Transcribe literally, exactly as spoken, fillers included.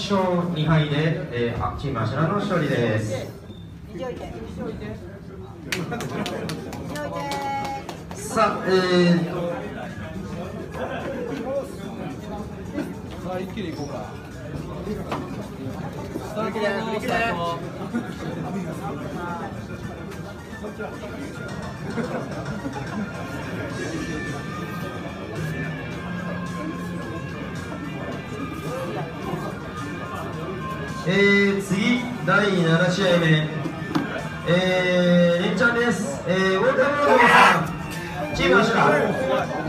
勝に敗で、えー、チーム芦名の勝利です。さあ、えー、 さあ一気に行こうか。スタートのスタート。 えー、次だいなな試合目、えー、連チャンです。えー、ウォーターブロードさんチーム芦名。